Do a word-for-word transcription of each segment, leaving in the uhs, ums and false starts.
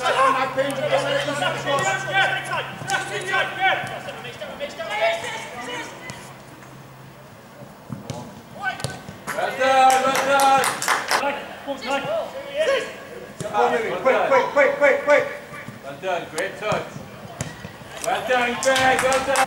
Well done, well done! Quick, quick, quick, quick, quick! Well done, great touch. Well done, Greg, well done!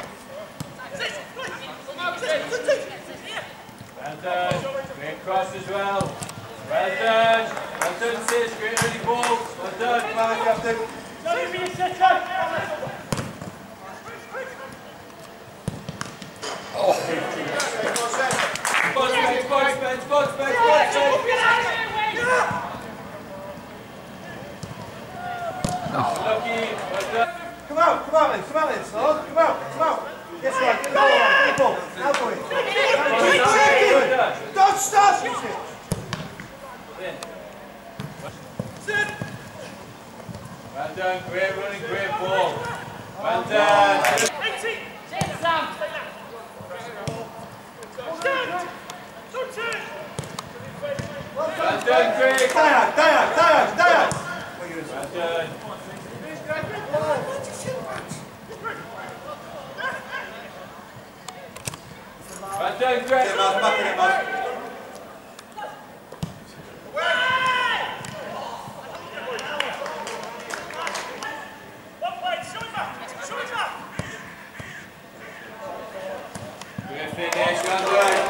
Well done, great cross as well. Well done, well done sis, great ready balls. Well done, come on captain. Oh! Spots, Ben, spots, Ben, spots, Ben, spots, Ben! Lucky, well done. Come out, come out then, come out then, Sloan. Come out, come out. Yes, right, get the ball on, get the ball. Now go in. Keep checking! Don't stop! Well done, great running, great ball. Well done. Well done, Craig. Diane, Diane, Diane, Diane. Well done. Well done, Greg. Back in it, man. Great finish, well done.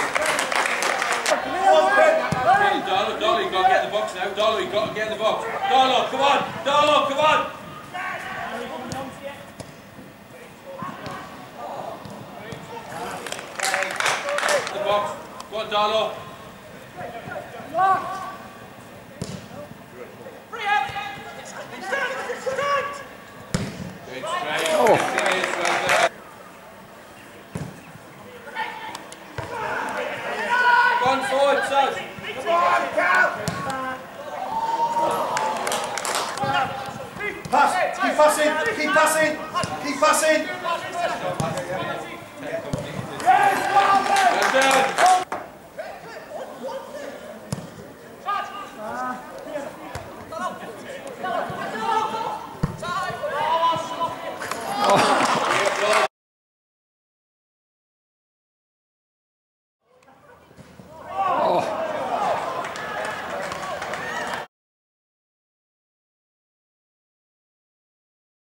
Darlow, Darlow, you've got to get in the box now. Darlow, you've got to get in the box. Darlow, come on. Darlow, come on. The box. Go on, Darlow. Great strike. Oh. Finish, well done. Go on forward, son. Come on, Cal! Pass, keep passing, keep passing, keep passing.